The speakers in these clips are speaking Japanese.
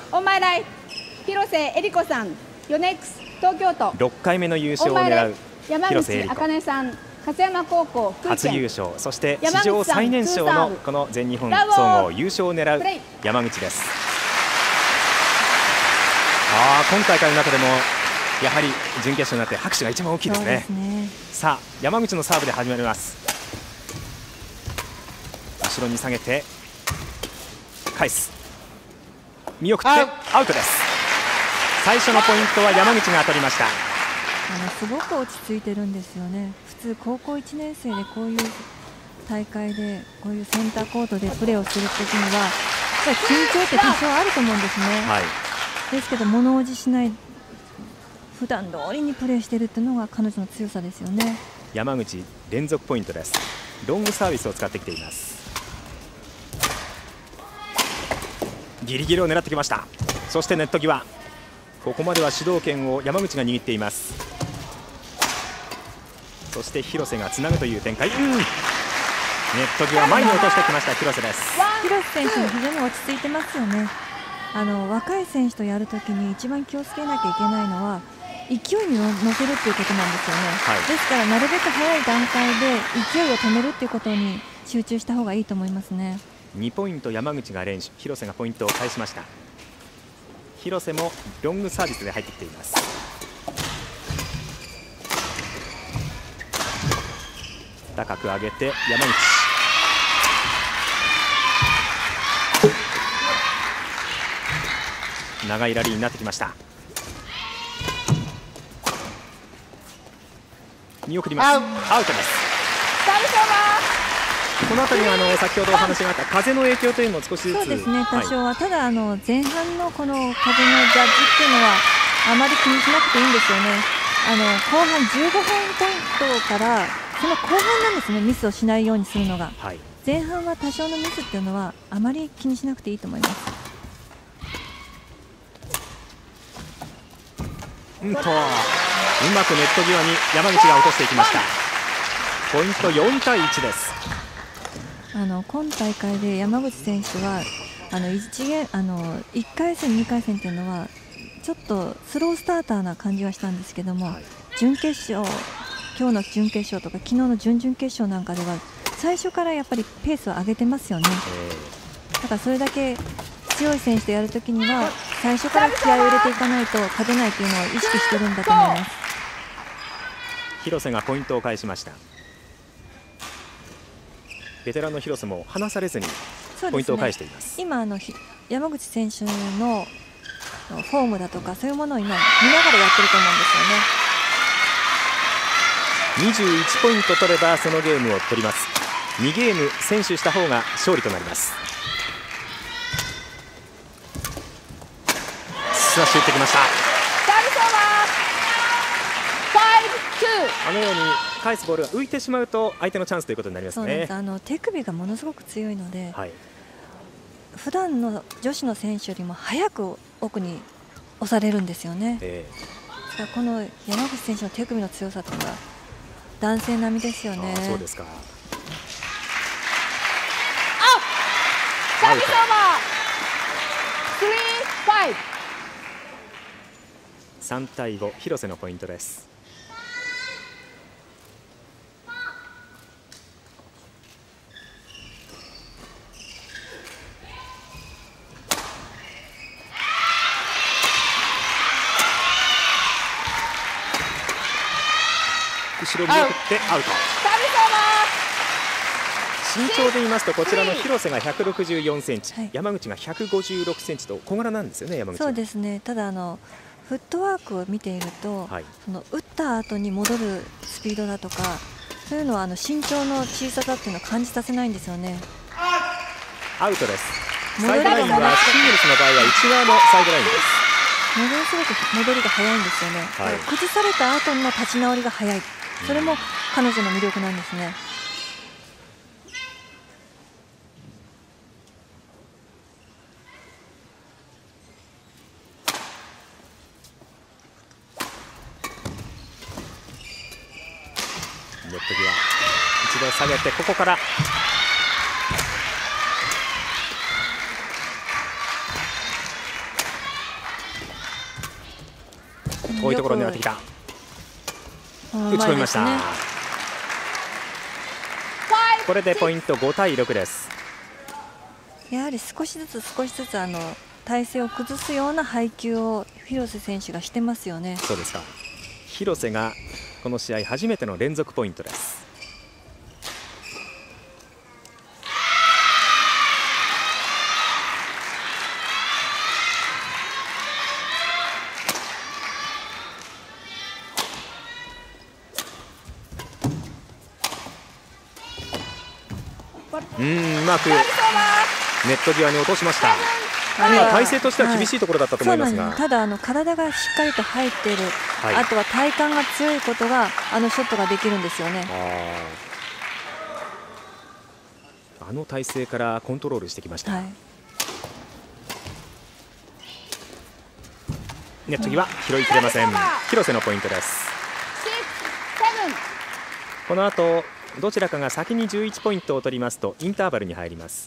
オンマイライ広瀬恵理子さん、ヨネックス東京都。 6回目の優勝を狙う山広瀬恵理子。 口茜さん、勝山高校福井県。 初優勝、そして史上最年少のこの全日本総合優勝を狙う山口です。今大会の中でもやはり準決勝になって拍手が一番大きいですね。さあ山口のサーブで始まります。後ろに下げて返す、見送ってアウトです。最初のポイントは山口が取りました。 すごく落ち着いてるんですよね。普通高校1年生でこういう大会でこういうセンターコートでプレーをするときには緊張って多少あると思うんですね。ですけど物おじしない、普段通りにプレーしているっていうのが彼女の強さですよね。 山口連続ポイントです。ロングサービスを使ってきています。ギリギリを狙ってきました。そしてネット際、ここまでは主導権を山口が握っています。そして広瀬がつなぐという展開、ネット際前に落としてきました広瀬です。 広瀬選手も非常に落ち着いてますよね。若い選手とやるときに一番気をつけなきゃいけないのは勢いに乗せるっていうことなんですよね。ですからなるべく早い段階で勢いを止めるっていうことに集中した方がいいと思いますね。 2ポイント山口が連取、広瀬がポイントを返しました。広瀬もロングサービスで入ってきています。高く上げて山口、長いラリーになってきました。見送ります。アウトです。この辺りが先ほどお話があった風の影響というのも少しずつ、 そうですね、多少は、ただ前半のこの風のジャッジっていうのはあまり気にしなくていいんですよね。後半15分ポイントからその後半なんですね、ミスをしないようにするのが。前半は多少のミスっていうのはあまり気にしなくていいと思います。 うまくネット際に山口が落としていきました。ポイント4対1です。 今大会で山口選手は1回戦、2回戦というのはちょっとスロースターターな感じはしたんですけども、準決勝、今日の準決勝とか昨日の準々決勝なんかでは最初からやっぱりペースを上げてますよね。だからそれだけ強い選手とやるときには最初から気合を入れていかないと勝てないというのを意識してるんだと思います。 広瀬がポイントを返しました。ベテランの広瀬も離されずにポイントを返しています。 今山口選手のフォームだとかそういうものを今見ながらやってると思うんですよね。 21ポイント取ればそのゲームを取ります。2ゲーム先取した方が勝利となります。スマッシュ打ってきました。あのように返すボールが浮いてしまうと相手のチャンスということになりますね。 手首がものすごく強いので、普段の女子の選手よりも早く奥に押されるんですよね。この山口選手の手首の強さというのは男性並みですよね。 そうですか。 サービスオーバー。 3対5、広瀬のポイントです。後ろ見送ってアウト。身長で言いますとこちらの広瀬が164センチ、山口が156センチと小柄なんですよね。山口は。 そうですね。ただフットワークを見ていると、その打った後に戻るスピードだとかそういうのは身長の小ささっていうのを感じさせないんですよね。 アウトです。サイドラインはシングルスの場合は内側のサイドラインです。 ものすごく戻りが早いんですよね。崩された後の立ち直りが早い、それも彼女の魅力なんですね。 ネット際一度下げてここから遠いところを狙ってきた。打ち込みました。これでポイント5対6です。 やはり少しずつ体勢を崩すような配球を広瀬選手がしてますよね。 そうですか。広瀬がこの試合初めての連続ポイントです。うまくネット際に落としました。体勢としては厳しいところだったと思いますが、 ただ体がしっかりと入っている、あとは体幹が強いことがショットができるんですよね。 あの体勢からコントロールしてきました。ネット際拾いきれません。広瀬のポイントです。この後どちらかが先に11ポイントを取りますとインターバルに入ります。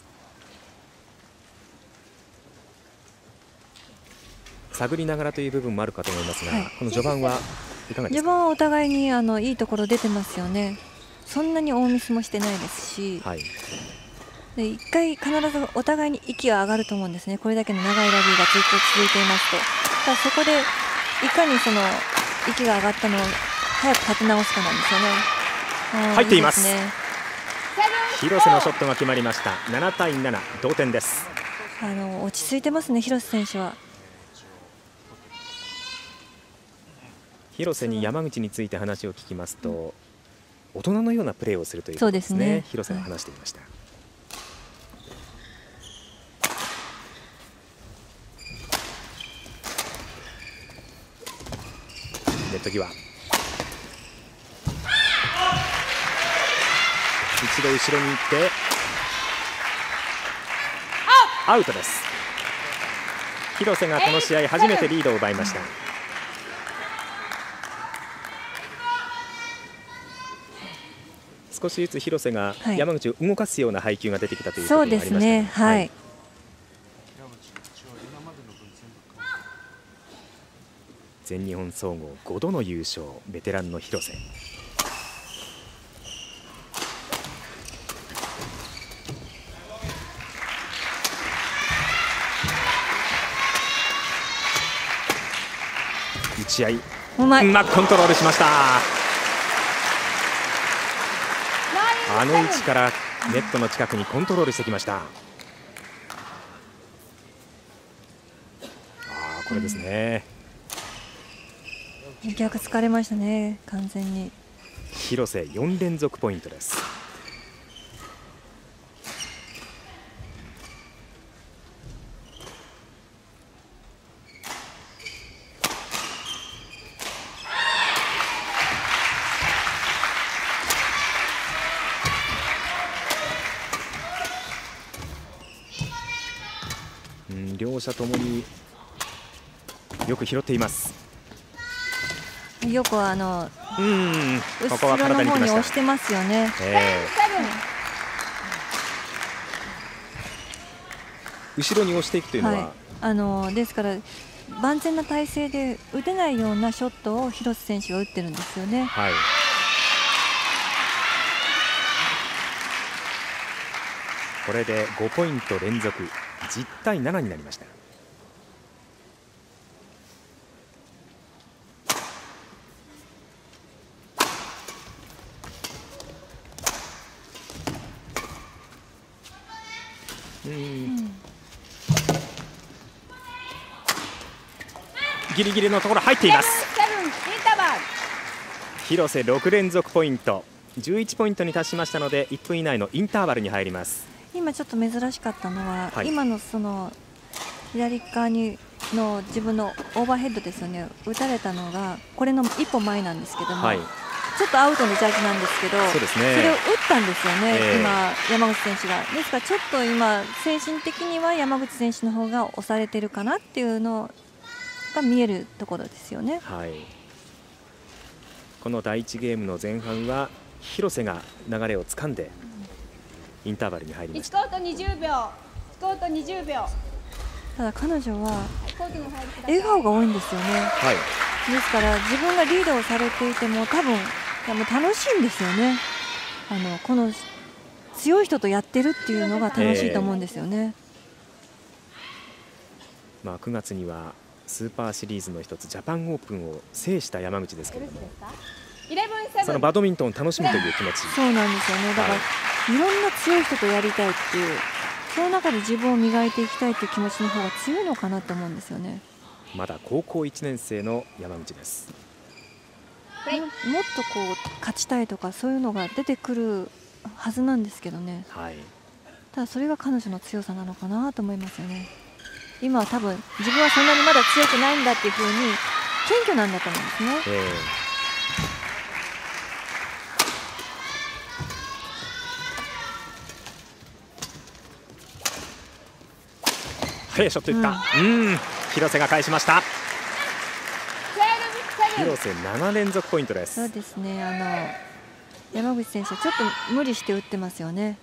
探りながらという部分もあるかと思いますが、この序盤はいかがですか？ 序盤はお互いにいいところ出てますよね。そんなに大ミスもしてないですし、で1回必ずお互いに息が上がると思うんですね。これだけの長いラリーがずっと続いていますと、ただそこでいかにその息が上がったのを早く立て直すかなんですよね。 入っています。広瀬のショットが決まりました。7対7、同点です。 落ち着いてますね、広瀬選手は。 広瀬に山口について話を聞きますと、大人のようなプレーをするということですね。広瀬が話していました。ネット際、一度後ろに行ってアウトです。広瀬がこの試合初めてリードを奪いました。少しずつ広瀬が山口を動かすような配球が出てきたということがありましたね。全日本総合5度の優勝、ベテランの広瀬。打ち合い、うまくコントロールしました。あの位置からネットの近くにコントロールしてきました。これですね。 逆疲れましたね、完全に。 広瀬4連続ポイントです。両者ともによく拾っています。 よくここは体に来ました。 後ろの方に押してますよね。 後ろに押していくというのは、 ですから万全な体勢で打てないようなショットを広瀬選手が打ってるんですよね。 これで5ポイント連続、10対7になりました。ギリギリのところ入っています。広瀬6連続ポイント、11ポイントに達しましたので1分以内のインターバルに入ります。 今ちょっと珍しかったのは、今のその左側の自分のオーバーヘッドですよね。打たれたのがこれの一歩前なんですけども、ちょっとアウトのジャッジなんですけど、それを打ったんですよね、今山口選手が。ですからちょっと今精神的には山口選手の方が押されてるかなっていうのが見えるところですよね。 この第1ゲームの前半は広瀬が流れをつかんでインターバルに入りました。 1コート20秒、1コート20秒。 ただ彼女は笑顔が多いんですよね。 ですから自分がリードをされていても多分楽しいんですよね。この強い人とやってるっていうのが楽しいと思うんですよね。 9月にはスーパーシリーズの一つジャパンオープンを制した山口ですけれども、そのバドミントンを楽しむという気持ち。 そうなんですよね。だから、いろんな強い人とやりたいっていう、その中で自分を磨いていきたいという気持ちの方が強いのかなと思うんですよね。 まだ高校1年生の山口です。 もっと勝ちたいとかそういうのが出てくるはずなんですけどね。ただそれが彼女の強さなのかなと思いますよね。今は多分自分はそんなにまだ強くないんだっていうふうに謙虚なんだと思うんですね。 速いショットいった。広瀬が返しました。広瀬7連続ポイントです。 そうですね。山口選手はちょっと無理して打ってますよね。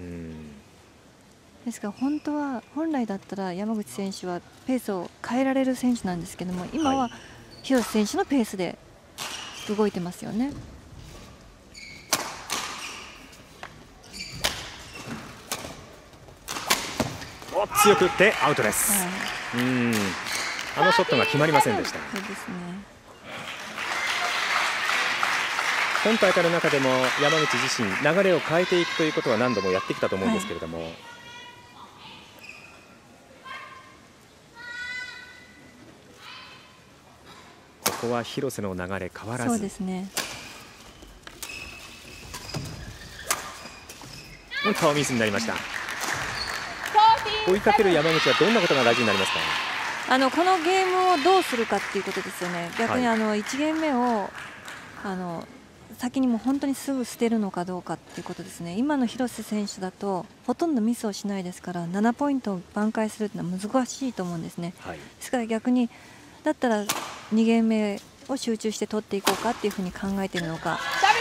ですから本来だったら山口選手はペースを変えられる選手なんですけども、今は広瀬選手のペースで動いてますよね。 強く打ってアウトです。あのショットが決まりませんでした。 そうですね。 今大会の中でも山口自身流れを変えていくということは何度もやってきたと思うんですけれども、ここは広瀬の流れ変わらず。 そうですね。 顔ミスになりました。追いかける山口はどんなことが大事になりますか。 このゲームをどうするかっていうことですよね。逆に1ゲーム目を先にもう本当にすぐ捨てるのかどうかっていうことですね。今の広瀬選手だとほとんどミスをしないですから、7ポイントを挽回するっていうのは難しいと思うんですね。ですから逆にだったら2ゲーム目を集中して取っていこうかっていうふうに考えているのか。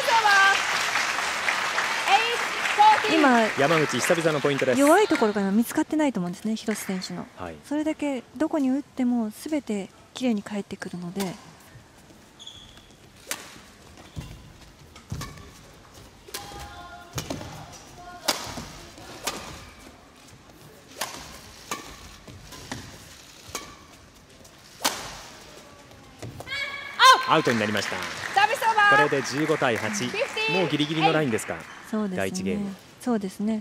今山口久々のポイントです。 弱いところが見つかってないと思うんですね、広瀬選手の。それだけどこに打っても全てきれいに返ってくるので。 アウトになりました。これで15対8、もうギリギリのラインですか。 そうですね、 第1ゲーム。 そうですね。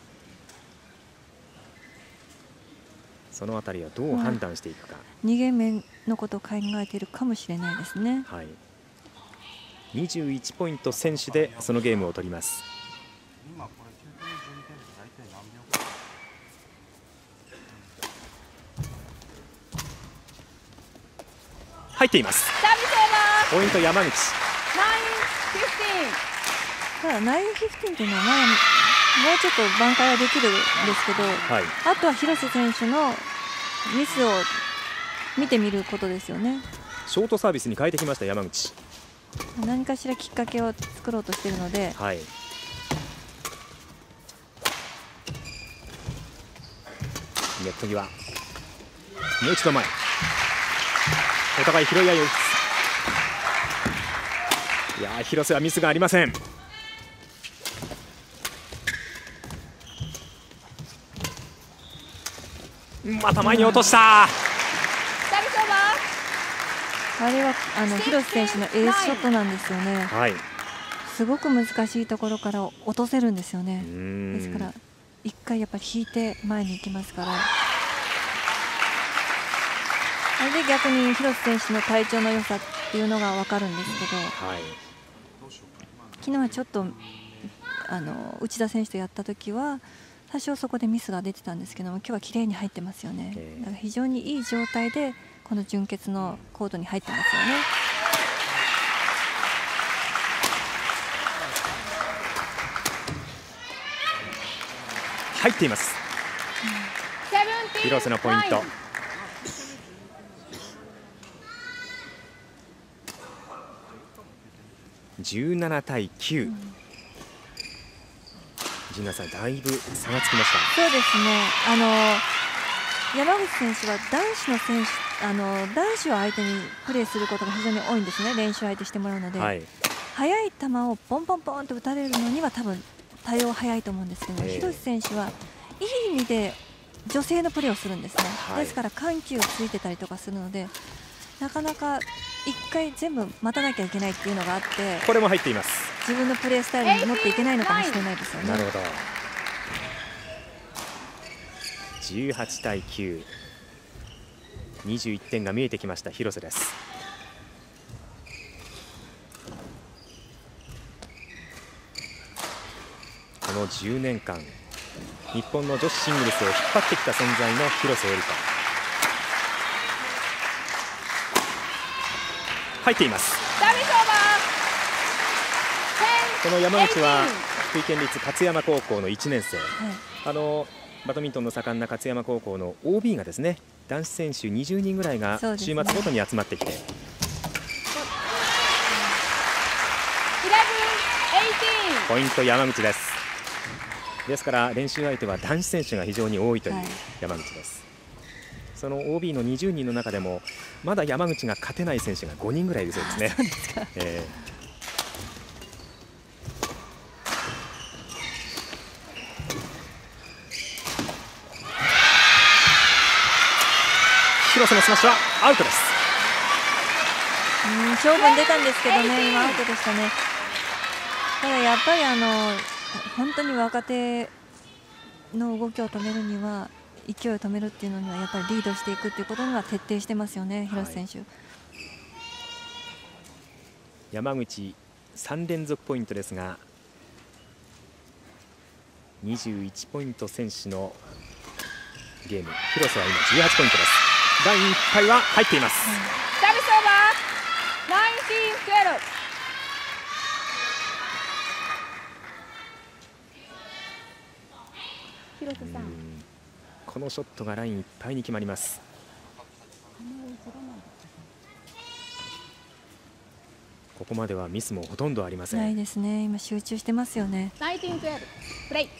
そのあたりはどう判断していくか。 2ゲーム目のことを考えているかもしれないですね。 21ポイント先取でそのゲームを取ります。入っています。ポイント山口。 ただ9-15というのはもうちょっと挽回はできるんですけど、あとは広瀬選手のミスを見てみることですよね。 ショートサービスに変えてきました山口。 何かしらきっかけを作ろうとしているので、 ネット際、もう一度前、お互い拾い合いを打つ。いやー、広瀬はミスがありません。また前に落とした。 あれは広瀬選手のエースショットなんですよね。すごく難しいところから落とせるんですよね。ですから1回やっぱり引いて前に行きますから、それで逆に広瀬選手の体調の良さっていうのが分かるんですけど、昨日はちょっと内田選手とやった時は多少そこでミスが出てたんですけども、今日は綺麗に入ってますよね。だから非常にいい状態でこの準決のコートに入ってますよね。 入っています。広瀬のポイント。17対9。陣内さん、だいぶ差がつきました。 そうですね。 山口選手は男子を相手にプレーすることが非常に多いんですね。練習相手してもらうので、速い球をポンポンポンと打たれるのには多分対応早いと思うんですけど、広瀬選手はいい意味で女性のプレーをするんですね。ですから緩急ついてたりとかするので、なかなか1回全部待たなきゃいけないっていうのがあって、 これも入っています。 自分のプレースタイルに持っていけないのかもしれないですよね。 なるほど。18対9、21点が見えてきました広瀬です。この10年間日本の女子シングルスを引っ張ってきた存在の広瀬絵里子、入っています。この山口は福井県立勝山高校の1年生、バドミントンの盛んな勝山高校の OB がですね、男子選手20人ぐらいが週末ごとに集まってきて、ポイント山口です。ですから練習相手は男子選手が非常に多いという山口です。その OB の20人の中でもまだ山口が勝てない選手が5人ぐらいいるそうですね。広瀬のスマッシュはアウトです。 勝負に出たんですけどね、今アウトでしたね。ただやっぱり本当に若手の動きを止めるには、勢いを止めるっていうのにはやっぱりリードしていくっていうことには徹底してますよね、広瀬選手。 山口3連続ポイントですが、21ポイント先取のゲーム、広瀬は今18ポイントです。第1回は入っています。 サービスオーバー、19-12。広瀬さん、 このショットがラインいっぱいに決まります。ここまではミスもほとんどありません。 ないですね。今集中してますよね。 19-12、プレイ。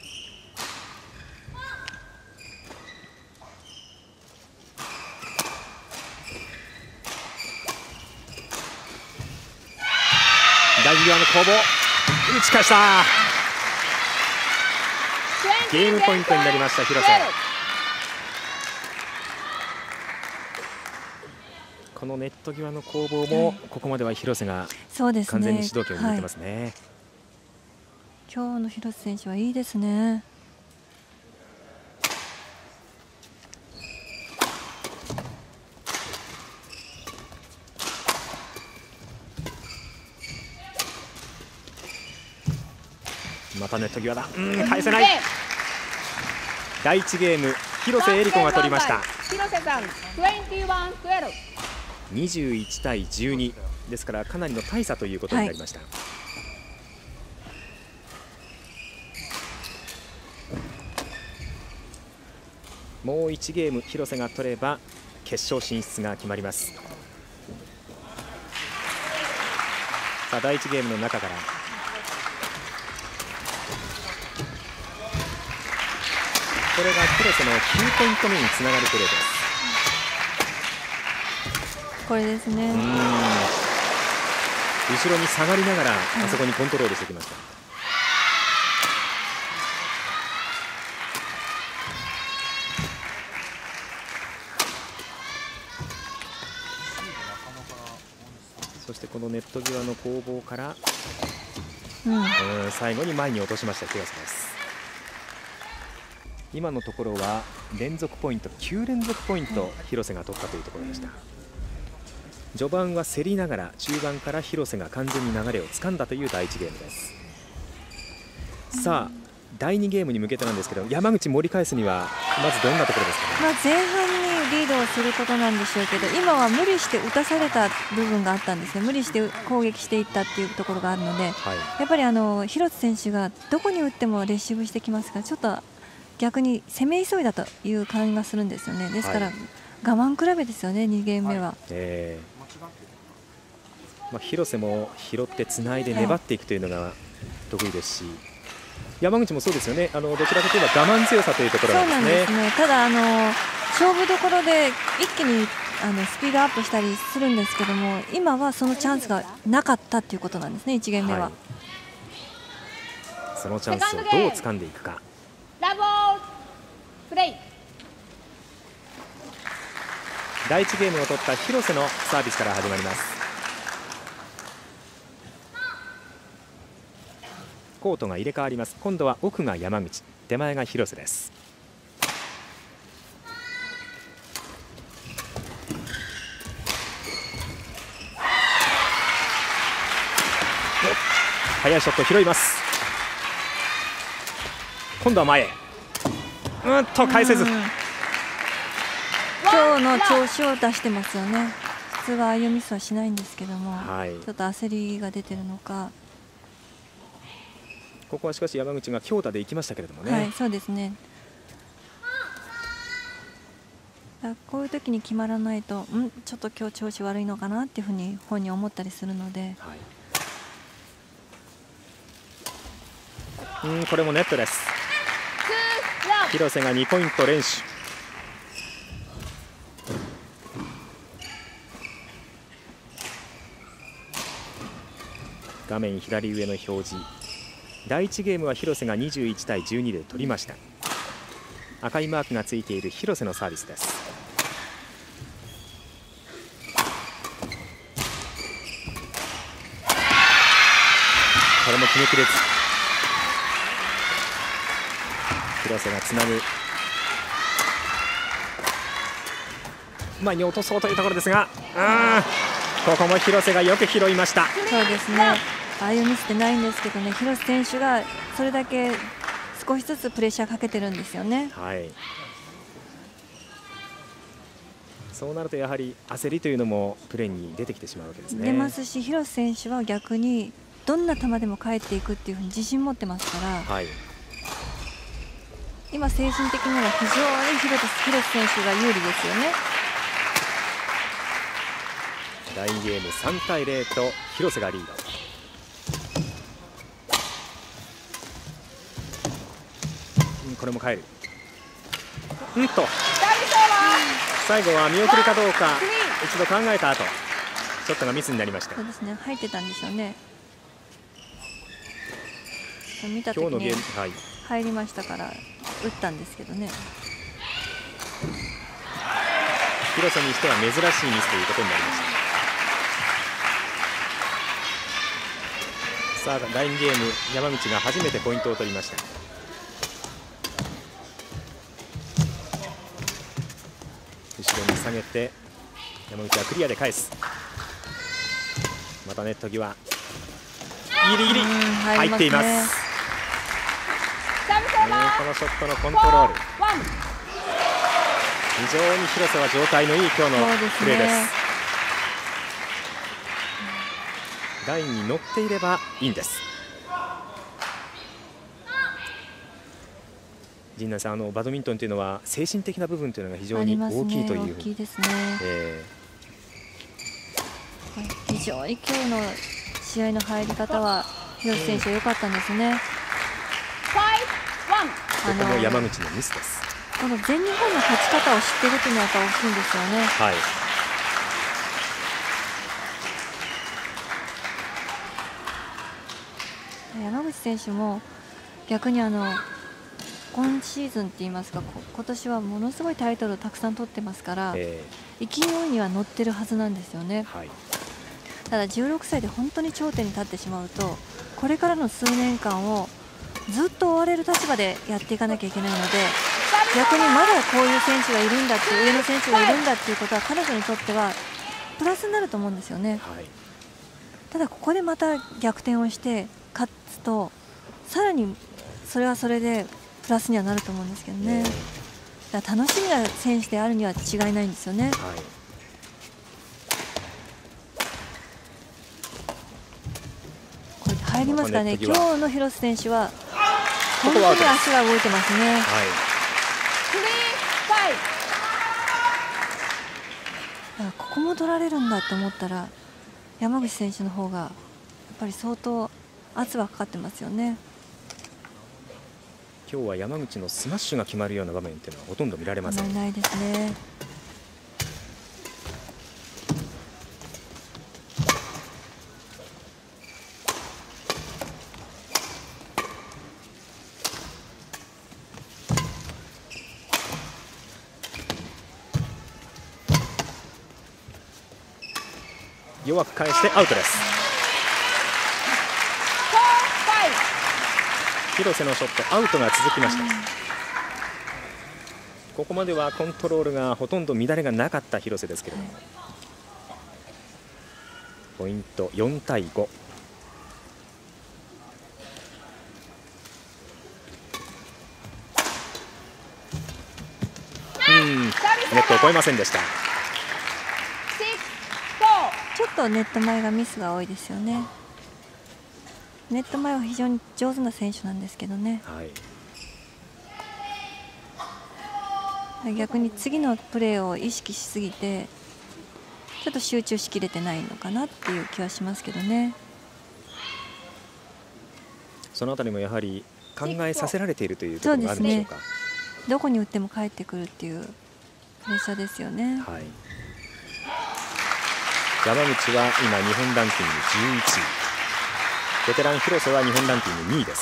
大事際の攻防、打ち返した。ゲームポイントになりました広瀬。このネット際の攻防もここまでは広瀬が完全に主導権を握ってますね。 今日の広瀬選手はいいですね。 またネット際だ、返せない。第1ゲーム広瀬絵里子が取りました。 広瀬さん、21-12。 21対12ですからかなりの大差ということになりました。もう1ゲーム広瀬が取れば決勝進出が決まります。さあ第1ゲームの中からこれが広瀬の9ポイント目につながるプレーです。 これですね。 後ろに下がりながらあそこにコントロールしてきました。そしてこのネット際の攻防から、最後に前に落としました広瀬です。今のところは連続ポイント9連続ポイント広瀬が取ったというところでした。序盤は競りながら中盤から広瀬が完全に流れを掴んだという第1ゲームです。さあ第2ゲームに向けてなんですけど、山口盛り返すにはまずどんなところですかね。 前半にリードをすることなんでしょうけど、今は無理して打たされた部分があったんですね。無理して攻撃していったっていうところがあるので、やっぱり広瀬選手がどこに打ってもレシーブしてきますから、ちょっと逆に攻め急いだという感じがするんですよね。ですから、我慢比べですよね、2ゲーム目は。 広瀬も拾ってつないで粘っていくというのが得意ですし、山口もそうですよね。どちらかといえば我慢強さというところなんですね。 ただ勝負どころで一気にスピードアップしたりするんですけども、今はそのチャンスがなかったということなんですね、1ゲーム目は。 そのチャンスをどう掴んでいくか。 ラブオールプレイ。 第1ゲームを取った広瀬のサービスから始まります。コートが入れ替わります。今度は奥が山口、手前が広瀬です。速いショット拾います。今度は前へ、返せず。 今日の調子を出してますよね。普通はああいうミスはしないんですけども、 はい、 ちょっと焦りが出てるのか。 ここはしかし山口が強打でいきましたけれどもね。 はい、そうですね。こういう時に決まらないと、ちょっと今日調子悪いのかなっていうふうに本人思ったりするので。 はい、これもネットです。広瀬が2ポイント連取。画面左上の表示、第1ゲームは広瀬が21対12で取りました。赤いマークがついている広瀬のサービスです。これも決めきれず、広瀬がつなぐ。前に落とそうというところですが、ここも広瀬がよく拾いました。 そうですね、ああいうミスってないんですけどね、広瀬選手がそれだけ少しずつプレッシャーかけてるんですよね。 はい、そうなるとやはり焦りというのもプレーに出てきてしまうわけですね。 出ますし、広瀬選手は逆にどんな球でも返っていくっていうふうに自信持ってますから、はい、今精神的には非常に広瀬選手が有利ですよね。 第2ゲーム3対0と広瀬がリード。これも返る。最後は見送るかどうか一度考えた後、ショットがミスになりました。 そうですね、入ってたんでしょうね。見た時に入りましたから打ったんですけどね。 広瀬にしては珍しいミスということになりました。さあ第2ゲーム、山口が初めてポイントを取りました。後ろに下げて山口はクリアで返す。またネット際ギリギリ入っています。このショットのコントロール、非常に広瀬は状態のいい今日のプレーです。ラインに乗っていればいいんです。陣内さん、バドミントンというのは精神的な部分というのが非常に大きいという。 大きいですね。非常に今日の試合の入り方は広瀬選手良かったんですね。 ここも山口のミスです。 この全日本の勝ち方を知っているというのはやっぱ大きいんですよね。 はい、 山口選手も逆に今シーズンって言いますか、今年はものすごいタイトルをたくさん取ってますから、勢いには乗ってるはずなんですよね。はい、ただ16歳で本当に頂点に立ってしまうと、これからの数年間をずっと追われる立場でやっていかなきゃいけないので、逆にまだこういう選手がいるんだっていう、上の選手がいるんだっていうことは彼女にとってはプラスになると思うんですよね。はい、ただここでまた逆転をして勝つと、さらにそれはそれでプラスにはなると思うんですけどね。だから楽しみな選手であるには違いないんですよね。はい、これ入りますからね。今日の広瀬選手は本当に足が動いてますね。はい、だからここも取られるんだと思ったら、山口選手の方がやっぱり相当圧はかかってますよね。 今日は山口のスマッシュが決まるような場面というのはほとんど見られません。 ないですね。 弱く返してアウトです。広瀬のショットアウトが続きました。ここまではコントロールがほとんど乱れがなかった広瀬ですけれども、ポイント4対5。ネットを越えませんでした。 ちょっとネット前がミスが多いですよね。ネット前は非常に上手な選手なんですけどね、はい、逆に次のプレーを意識しすぎてちょっと集中しきれてないのかなっていう気はしますけどね。 そのあたりもやはり考えさせられているというところがあるんでしょうか。 どこに打っても返ってくるっていうプレッシャーですよね。 はい、山口は今日本ランキング11位、ベテラン広瀬は日本ランキング2位です。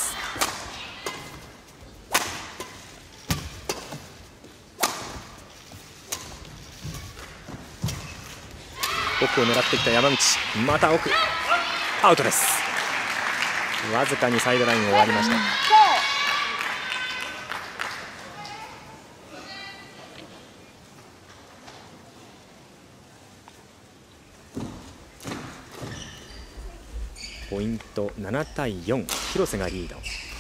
奥を狙ってきた山口、また奥、アウトです。わずかにサイドラインを割りました。ポイント7対4、広瀬がリード。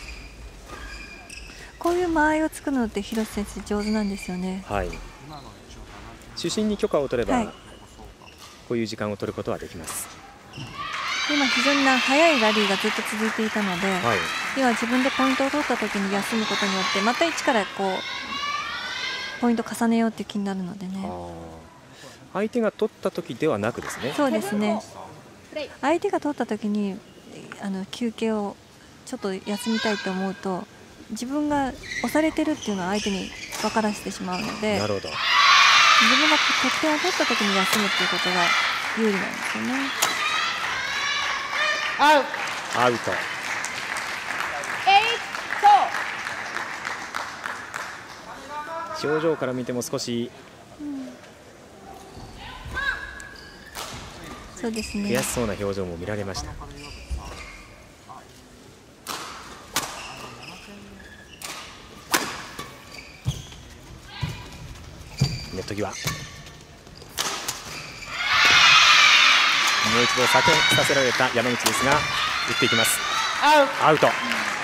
こういう間合いを作るのって広瀬選手上手なんですよね。 はい、主審に許可を取れば、はい、こういう時間を取ることはできます。 今非常に速いラリーがずっと続いていたので、はい、今自分でポイントを取った時に休むことによってまた一からこうポイント重ねようっていう気になるのでね。 相手が取った時ではなくですね。 そうですね。相手が取った時に休憩をちょっと休みたいと思うと自分が押されてるっていうのは相手に分からせてしまうので、 なるほど、 自分が得点を取った時に休むっていうことが有利なんですよね。 アウト。表情から見ても少し、 そうですね、 悔しそうな表情も見られました。ネット際、もう一度避けさせられた山口ですが打っていきます。アウト。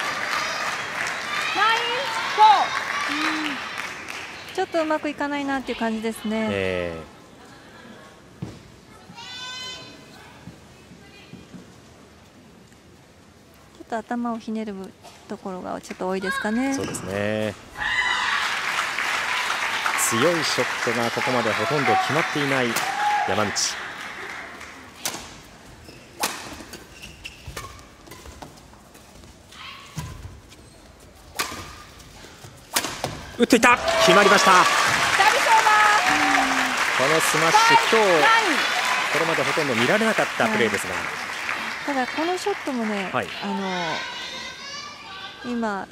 ちょっとうまくいかないなっていう感じですね。ちょっと頭をひねるところがちょっと多いですかね。 そうですね。強いショットがここまでほとんど決まっていない山口。打っていった、決まりました。このスマッシュ、今日これまでほとんど見られなかったプレーですが、 ただこのショットもね、はい、今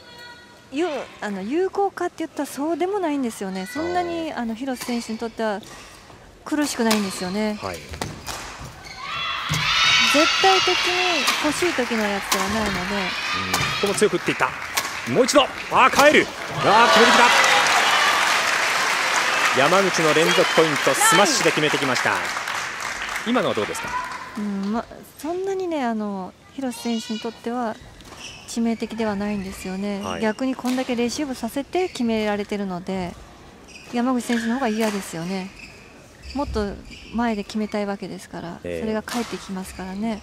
有効かって言ったらそうでもないんですよね。そんなに広瀬選手にとっては苦しくないんですよね。はい、絶対的に欲しい時のやつではないので。ここも強く打っていった。もう一度、返る。決めてきた。山口の連続ポイント、スマッシュで決めてきました。今のはどうですか。 そんなにね広瀬選手にとっては致命的ではないんですよね。はい、逆にこんだけレシーブさせて決められているので山口選手の方が嫌ですよね。もっと前で決めたいわけですから、それが返ってきますからね。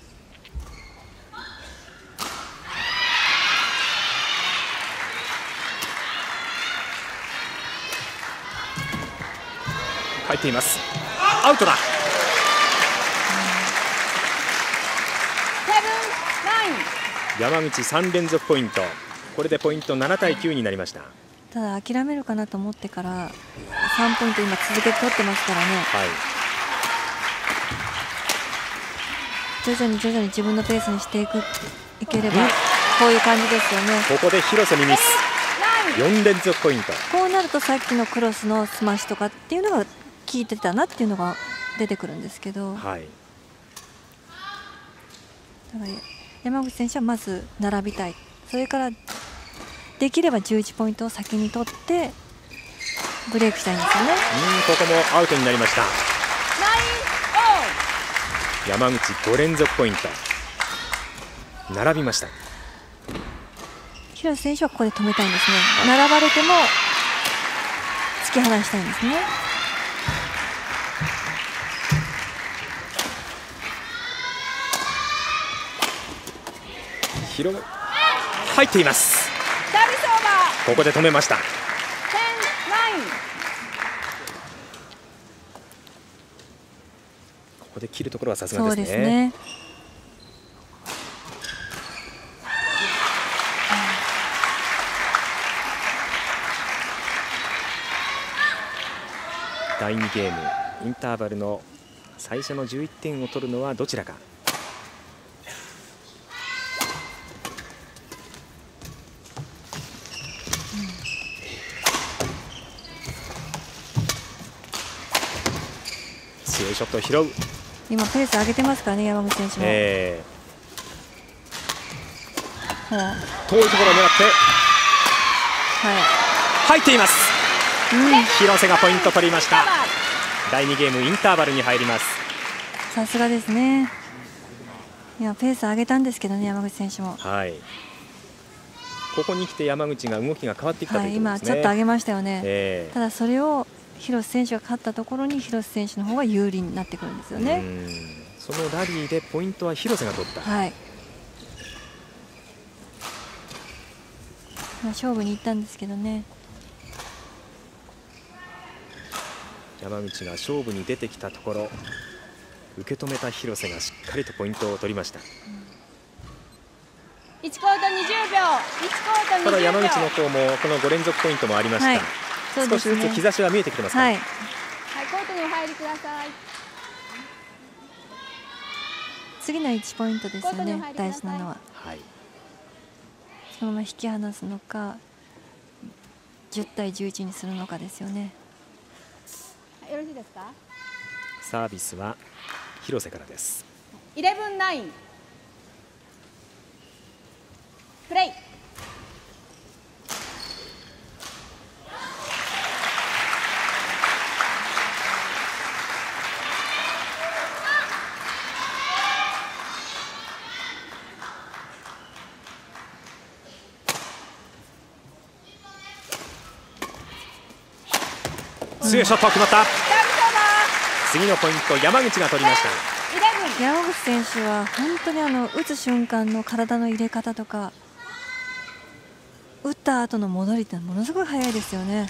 返っています。アウトだ。山口3連続ポイント。 これでポイント7対9になりました。 ただ諦めるかなと思ってから3ポイント今続けて取ってますからね、 はい、 徐々に自分のペースにしていければこういう感じですよね。 ここで広瀬にミス、4連続ポイント。 こうなるとさっきのクロスのスマッシュとかっていうのが効いてたなっていうのが出てくるんですけど、 はい、 だから山口選手はまず並びたい、それからできれば11ポイントを先に取ってブレイクしたいんですよね。 ここもアウトになりました。山口5連続ポイント並びました。 広瀬選手はここで止めたいんですね。並ばれても突き放したいんですね。 入っています。ここで止めました。ここで切るところはさすがですね。そうですね。第2ゲームインターバルの最初の11点を取るのはどちらか。強いショットを拾う。 今ペース上げてますからね、山口選手も。 遠いところを狙って、入っています。広瀬がポイント取りました。第2ゲームインターバルに入ります。 さすがですね。いやペース上げたんですけどね、山口選手も。 はい、ここに来て山口が動きが変わってきたということですね。 今ちょっと上げましたよね。ただそれを広瀬選手が勝ったところに広瀬選手の方が有利になってくるんですよね。 そのラリーでポイントは広瀬が取った。 はい、勝負に行ったんですけどね。 山口が勝負に出てきたところ受け止めた広瀬がしっかりとポイントを取りました。 1コート20秒、1コート20秒。 ただ山口の方もこの5連続ポイントもありました。少しずつ兆しは見えてきてますか。 はい、コートにお入りください。 次の1ポイントですよね、大事なのは。 はい、 そのまま引き離すのか10対11にするのかですよね。 よろしいですか。 サービスは広瀬からです。 11-9プレイ。 強いショット決まった。次のポイント山口が取りました。 山口選手は本当に打つ瞬間の体の入れ方とか打った後の戻りってものすごい速いですよね。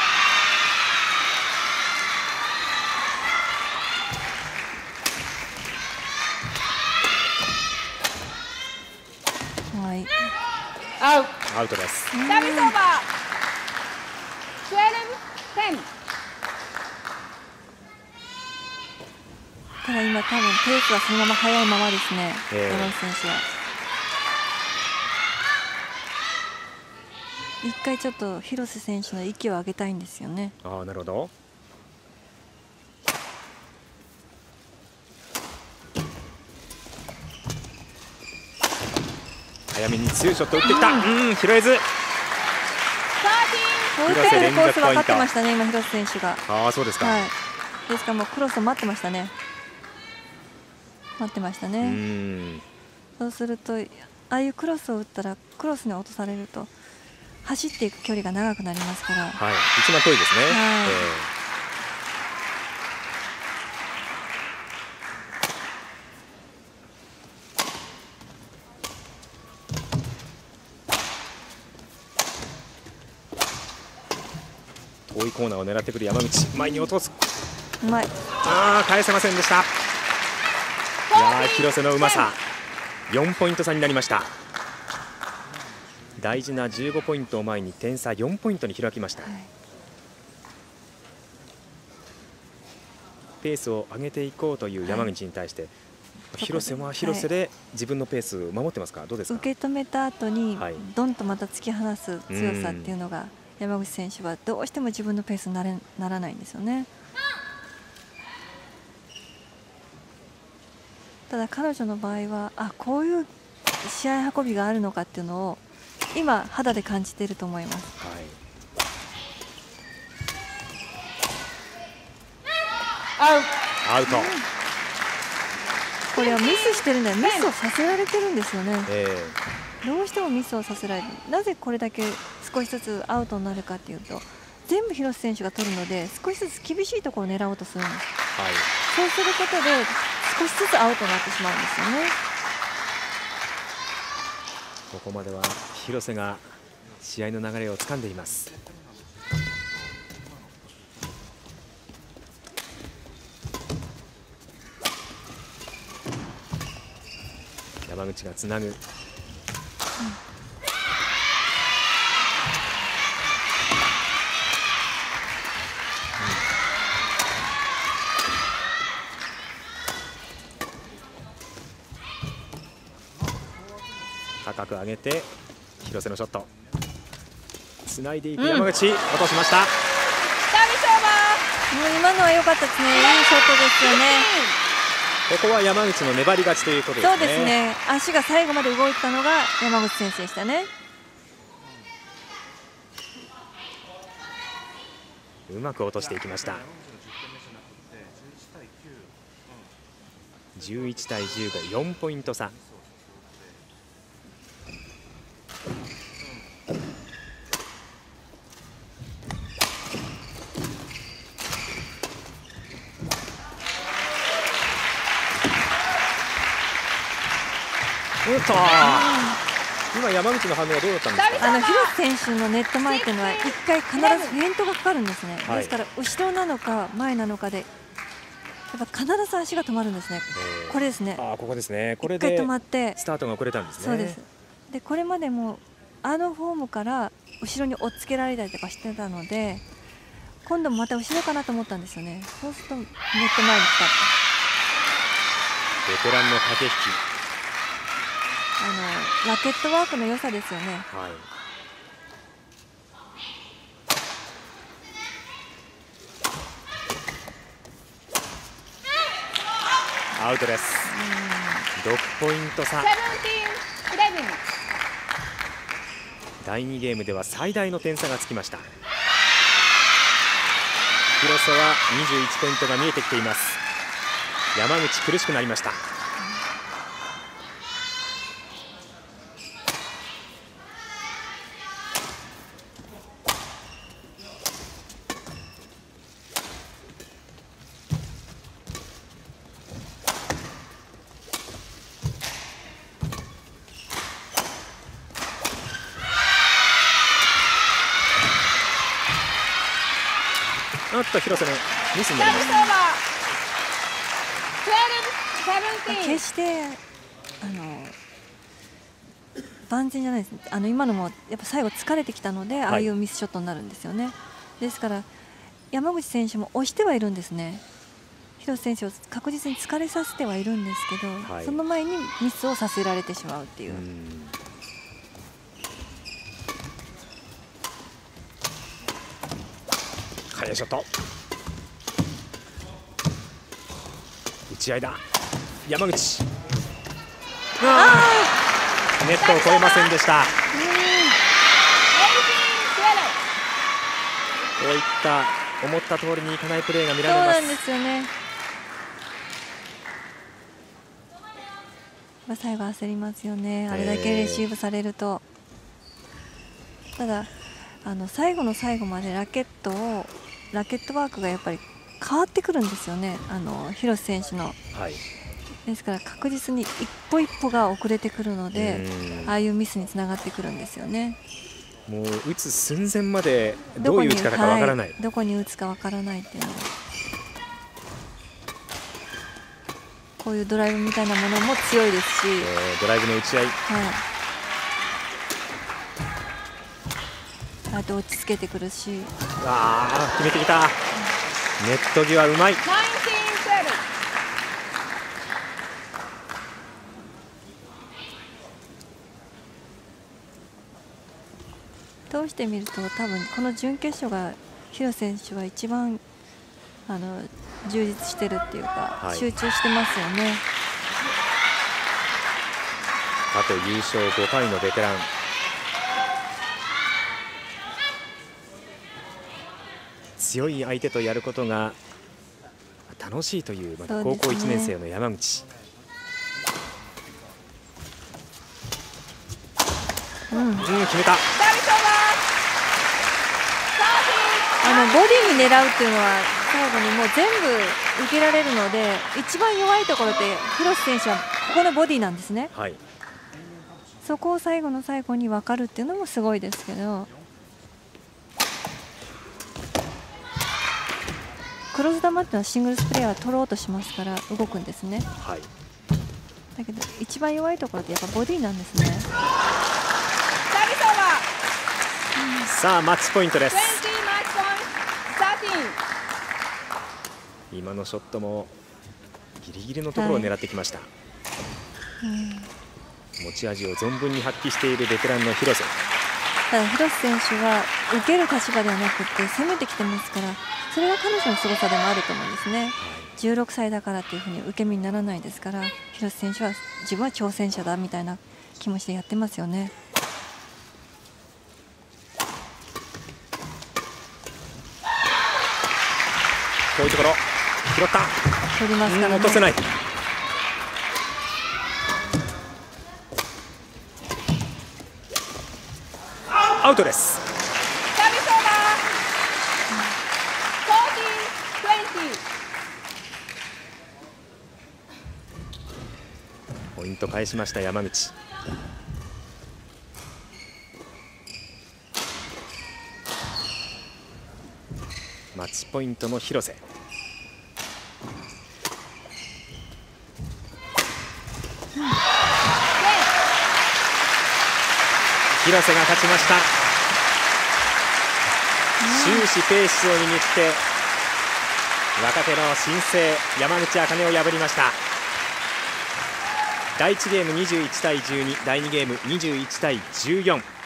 はい、 アウトです。 サービスオーバー。12-10。 ただ今多分ペースはそのまま速いままですね、山口選手は。一回ちょっと広瀬選手の息を上げたいんですよね。 ああ、なるほど。早めに強いショットを打ってきた。拾えず。 打ってくるコース分かってましたね、今広瀬選手が。 ああ、そうですか。 はい、ですからもうクロスを待ってましたね。待ってましたね。そうするとああいうクロスを打ったらクロスに落とされると走っていく距離が長くなりますから。 はい、一番遠いですね。遠いコーナーを狙ってくる山口、前に落とす。 うまい。 返せませんでした。いや広瀬のうまさ。4ポイント差になりました。 大事な15ポイントを前に点差4ポイントに開きました。 はい、 ペースを上げていこうという山口に対して、広瀬は広瀬で自分のペースを守ってますか、どうですか。 受け止めた後にはい、 どんとまた突き放す強さっていうのが、山口選手はどうしても自分のペースにならないんですよね。ただ彼女の場合はこういう試合運びがあるのかっていうのを今肌で感じていると思います。 はい、アウト、 これはミスしてるんだよ。ミスをさせられてるんですよね。どうしてもミスをさせられる。なぜこれだけ少しずつアウトになるかっていうと、全部広瀬選手が取るので少しずつ厳しいところを狙おうとするんです。 はい、 そうすることで少しずつアウトになってしまうんですよね。 ここまでは広瀬が試合の流れを掴んでいます。山口がつなぐ。高く上げて広瀬のショット、つないでいく山口、落としました。 もう今のは良かったですね。いいショットですよね。 ここは山口の粘り勝ちということですね。 そうですね。足が最後まで動いたのが山口選手でしたね。 うまく落としていきました。11対15、4ポイント差。今山口の反応はどうだったんですか。 広瀬選手のネット前というのは1回必ずフェイントがかかるんですね。 はい、 ですから後ろなのか前なのかでやっぱ必ず足が止まるんですね。これですね。 ここですね。これでで止まってスタートが遅れたんですね。 そうです。でこれまでもフォームから後ろに追っつけられたりとかしてたので、今度もまた後ろかなと思ったんですよね。そうするとネット前に来た。 ベテランの駆け引き。 ラケットワークの良さですよね。 はい、アウトです。6ポイント差。第2ゲームでは最大の点差がつきました。広瀬は21ポイントが見えてきています。山口苦しくなりました。広瀬のミスになりました。 決して万全じゃないですね。今のもやっぱ最後疲れてきたので、ああいうミスショットになるんですよね。ですから山口選手も押してはいるんですね。広瀬選手を確実に疲れさせてはいるんですけど、その前にミスをさせられてしまうっていう。 速いショット、打ち合いだ。山口、ネットを越えませんでした。こういった思った通りにいかないプレーが見られます。 そうなんですよね。最後焦りますよね。あれだけレシーブされると。ただ最後の最後までラケットワークがやっぱり変わってくるんですよね。広瀬選手の。ですから確実に一歩一歩が遅れてくるので、ああいうミスにつながってくるんですよね。 もう打つ寸前までどういう打ち方かわからない。 どこに打つかわからないっていうのが。こういうドライブみたいなものも強いですし。 ドライブの打ち合い。 あと落ち着けてくるし、 決めてきた。ネット際うまい。 通してみると多分この準決勝が廣瀬選手は一番充実してるっていうか、集中してますよね。 あと優勝5回のベテラン。強い相手とやることが楽しいという、まだ高校1年生の山口。決めた。 ボディに狙うっていうのは最後にもう全部受けられるので、一番弱いところって廣瀬選手はここのボディなんですね。 はい、 そこを最後の最後に分かるっていうのもすごいですけど、クロス球っていうのはシングルスプレーは取ろうとしますから動くんですね。 はい、 だけど一番弱いところってやっぱボディなんですね。 さあマッチポイントです。今のショットもギリギリのところを狙ってきました。持ち味を存分に発揮しているベテランの廣瀬。 ただ廣瀬選手は受ける立場ではなくて攻めてきてますから、それが彼女の凄さでもあると思うんですね。16歳だからっていうふうに受け身にならないですから、廣瀬選手は自分は挑戦者だみたいな気持ちでやってますよね。 こういうところ拾った。 取りますからね。 落とせない。アウトです。ポイント返しました山口。マッチポイントの廣瀬。廣瀬が勝ちました。終始ペースを握って若手の新星山口茜を破りました。第1ゲーム21対12、第2ゲーム21対14。